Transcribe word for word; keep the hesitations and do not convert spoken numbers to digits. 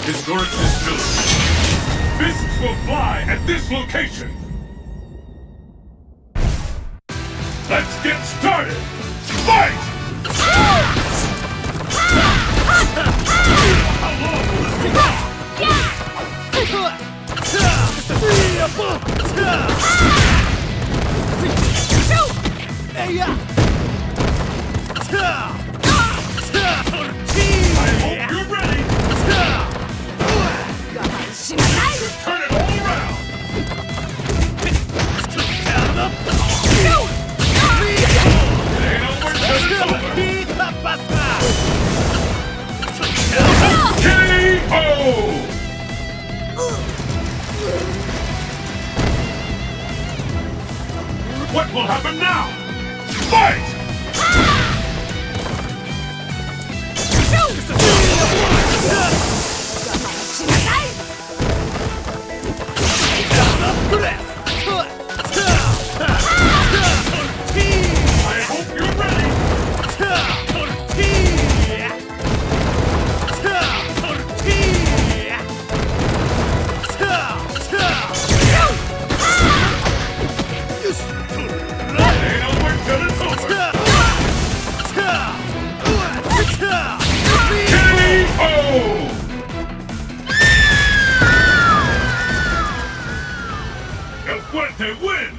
Historic distillery. Fists will fly at this location. Let's get started. Fight! How long will this be? I hope you're ready. Turn it all around. It ain't over till it's over. K O! What will happen now? Fight! I hope you're ready. El Fuerte wins!